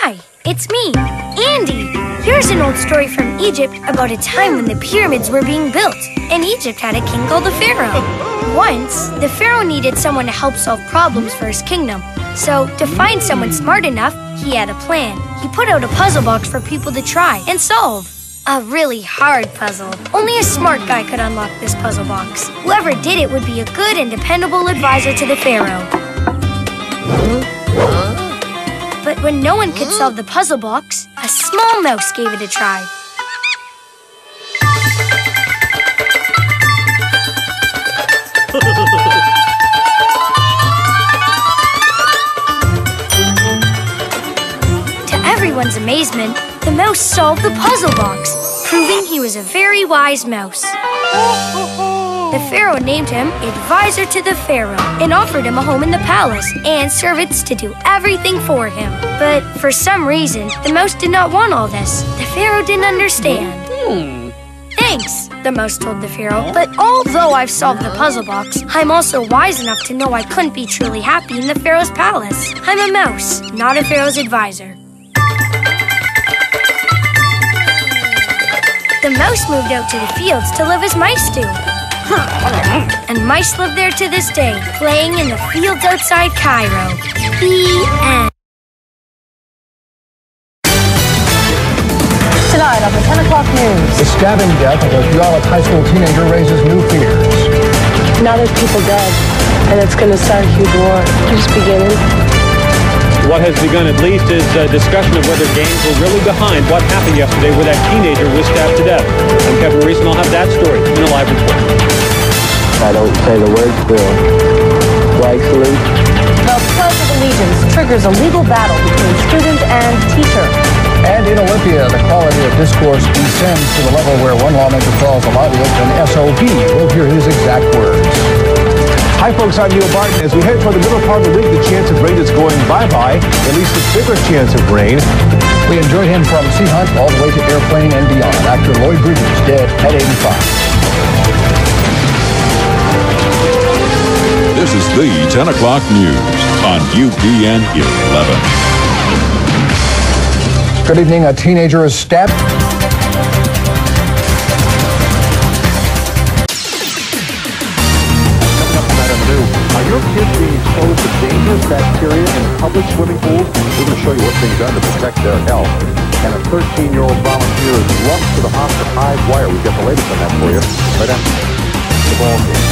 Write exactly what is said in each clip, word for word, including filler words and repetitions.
Hi, it's me, Andy. Here's an old story from Egypt about a time when the pyramids were being built, and Egypt had a king called the Pharaoh. Once, the Pharaoh needed someone to help solve problems for his kingdom. So, to find someone smart enough, he had a plan. He put out a puzzle box for people to try and solve. A really hard puzzle. Only a smart guy could unlock this puzzle box. Whoever did it would be a good and dependable advisor to the Pharaoh. But when no one could solve the puzzle box, a small mouse gave it a try. To everyone's amazement, the mouse solved the puzzle box, proving he was a very wise mouse. The Pharaoh named him advisor to the Pharaoh and offered him a home in the palace and servants to do everything for him. But for some reason, the mouse did not want all this. The Pharaoh didn't understand. Hmm. Thanks, the mouse told the Pharaoh, but although I've solved the puzzle box, I'm also wise enough to know I couldn't be truly happy in the Pharaoh's palace. I'm a mouse, not a Pharaoh's advisor. The mouse moved out to the fields to live as mice do. And mice live there to this day, playing in the fields outside Cairo. The end. Tonight on the ten o'clock news. The stabbing death of a Puyallup high school teenager raises new fears. Now there's people dead, and it's going to start a huge war. Just beginning. What has begun at least is a discussion of whether gangs were really behind what happened yesterday where that teenager was stabbed to death. I'm Kevin Reese, and I'll have that story in a live report. I don't say the word, Bill. Flag salute. The Pledge of Allegiance triggers a legal battle between student and teacher. And in Olympia, the quality of discourse descends to the level where one lawmaker calls a lobbyist an S O B. We'll hear his exact words. Hi, folks. I'm Neil Barton. As we head toward the middle part of the week, the chance of rain is going bye-bye. At least a bigger chance of rain. We enjoyed him from Sea Hunt all the way to Airplane and beyond. Actor Lloyd Bridges, dead at eighty-five. This is the ten o'clock news on U P N eleven. Good evening. A teenager is stabbed. Are your kids being exposed to dangerous bacteria in public swimming pools? We're going to show you what's being done to protect their health. And a thirteen-year-old volunteer is rushed to the hospital hive wire. We've got the latest on that for you right after the ball game.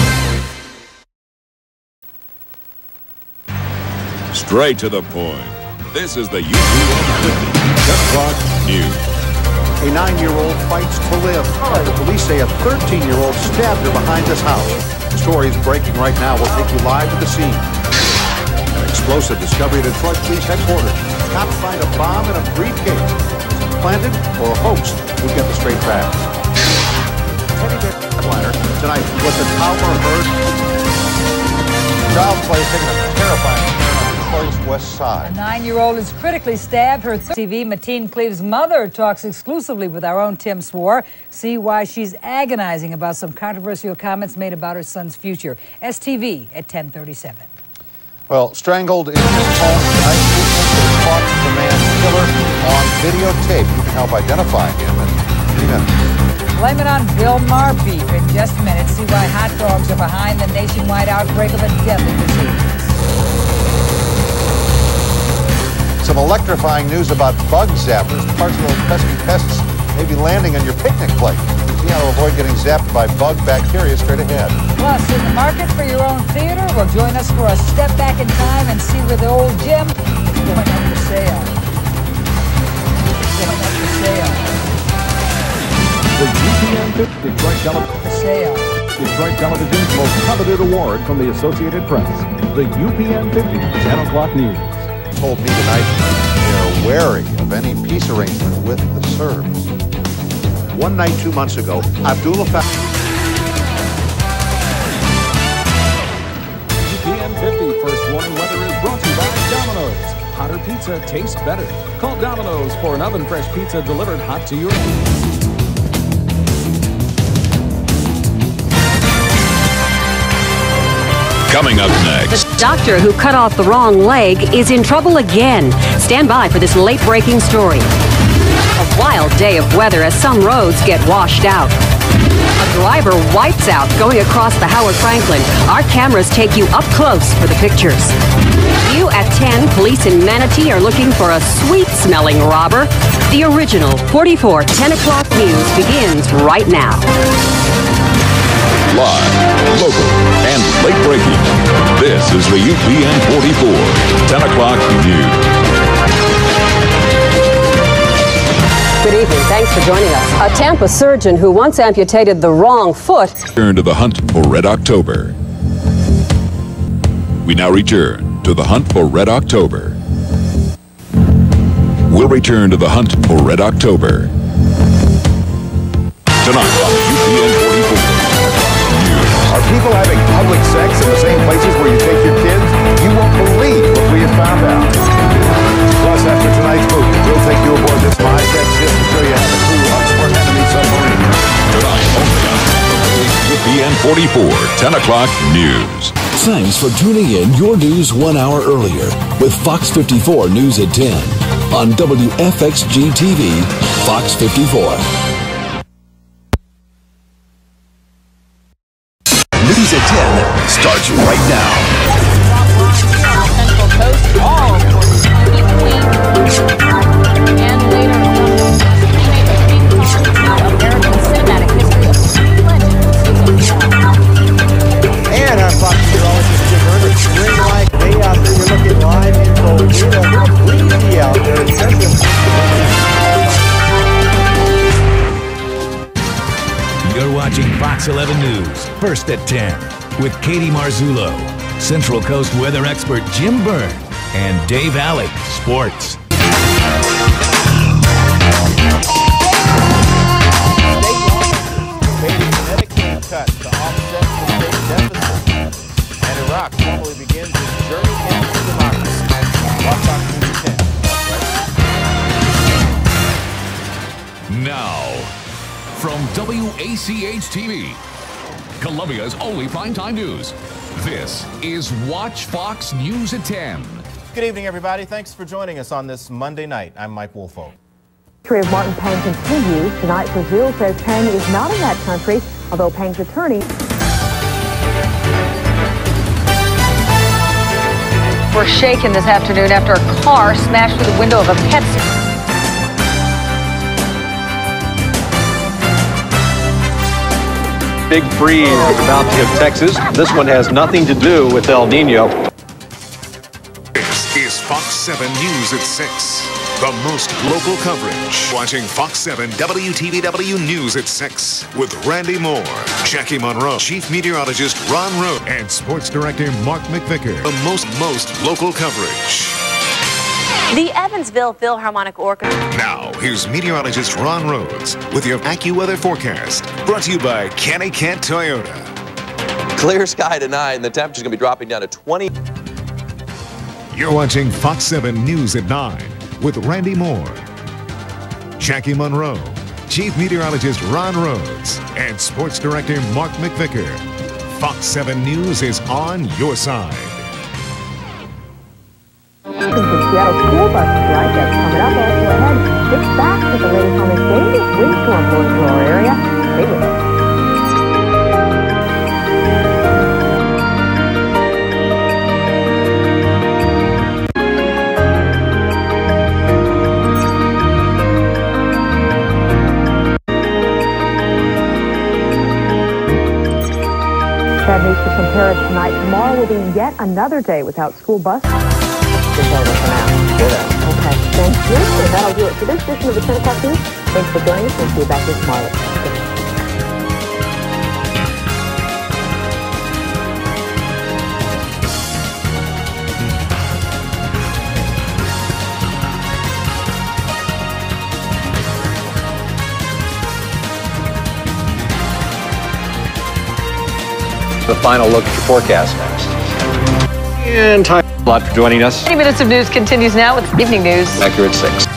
Straight to the point. This is the U P N fifty ten o'clock news. A nine-year-old fights to live. The police say a thirteen-year-old stabbed her behind this house. Stories breaking right now. We'll take you live to the scene. An explosive discovery at Detroit Police Headquarters. Cops find a bomb in a briefcase. Planted or a hoax? We'll get the straight facts. Teddy Bear headliner tonight was the Tower heard. Child play taking a terrifying turn on Detroit's west side. A nine-year-old is critically stabbed. Her T V, Mateen Cleave's mother talks exclusively with our own Tim Swore. See why she's agonizing about some controversial comments made about her son's future. S T V at ten thirty-seven. Well, strangled in his home tonight, they caught the man's killer on videotape. You can help identify him in three minutes. Blame it on Bill Maher beef in just a minute. See why hot dogs are behind the nationwide outbreak of a deadly disease. Some electrifying news about bug zappers. Parts of those pesky pests may be landing on your picnic plate. See how to avoid getting zapped by bug bacteria straight ahead. Plus, in the market for your own theater, well, join us for a step back in time and see where the old gym is going up for sale. It's going up for sale. The U P N fifty Detroit Television sale. Detroit Television's most coveted award from the Associated Press. The U P N fifty ten o'clock news. Told me tonight they're wary of any peace arrangement with the Serbs. One night two months ago, Abdullah Fa- U P N fifty First Warning Weather is brought to you by Domino's. Hotter pizza tastes better. Call Domino's for an oven-fresh pizza delivered hot to your hands. Coming up next. The doctor who cut off the wrong leg is in trouble again. Stand by for this late-breaking story. A wild day of weather as some roads get washed out. A driver wipes out going across the Howard Franklin. Our cameras take you up close for the pictures. You at ten, police in Manatee are looking for a sweet-smelling robber. The original forty-four ten o'clock news begins right now. Live, local, and late breaking. This is the U P N forty-four ten o'clock news. Good evening. Thanks for joining us. A Tampa surgeon who once amputated the wrong foot. Return to the hunt for Red October. We now return to the hunt for Red October. We'll return to the hunt for Red October. Tonight on U P N forty-four. Are people having public sex in the same places where you take your kids? You won't believe what we have found out. Plus, after tonight's movie, we'll take you aboard this high-tech ship to show you how the crew hunts for enemy submarines. Tonight only on U P N forty-four ten o'clock news. Thanks for tuning in your news one hour earlier with Fox fifty-four News at ten on W F X G T V, Fox fifty-four. News at ten starts right now. Central Coast, all for and later American cinematic history of three legends. And our Fox meteorologist Jim Herman, spring like day out there. You're looking live in Goleta. Breezy out there. You're watching Fox eleven News, first at ten, with Katie Marzullo, Central Coast weather expert Jim Byrne, and Dave Alley, sports. Made a genetic cane cut to offset the state deficit. And Iraq formally begins its journey into democracy. Watch Fox News at ten. Now, from W A C H T V, Columbia's only primetime news, this is Watch Fox News at ten. Good evening, everybody. Thanks for joining us on this Monday night. I'm Mike Woolfolk. The history of Martin Pang continues. Tonight, Brazil says Pang is not in that country, although Pang's attorney... We're shaken this afternoon after a car smashed through the window of a pet store. Big freeze is about to hit Texas. This one has nothing to do with El Nino. This is Fox seven News at six. The most local coverage. Watching Fox seven W T V W News at six with Randy Moore, Jackie Monroe, Chief Meteorologist Ron Rhodes, and Sports Director Mark McVicker. The most, most local coverage. The Evansville Philharmonic Orchestra. Now, here's meteorologist Ron Rhodes with your AccuWeather forecast. Brought to you by Kenny Kent Toyota. Clear sky tonight, and the temperature's going to be dropping down to twenty. You're watching Fox seven News at nine with Randy Moore, Jackie Monroe, Chief Meteorologist Ron Rhodes, and Sports Director Mark McVicker. Fox seven News is on your side. The Seattle school bus strike that's coming up. Also ahead, it's back with the latest on this dangerous windstorm blowing through our area. Stay with us. Bad news for some parents tonight. Tomorrow will be yet another day without school buses. It's over for now. Okay, thank you. And that'll do it for this edition of the ten o'clock news. Thanks for joining us. We'll see you back here tomorrow. The final look at your forecast next. And time a lot for joining us. twenty minutes of news continues now with evening news. Back here at six.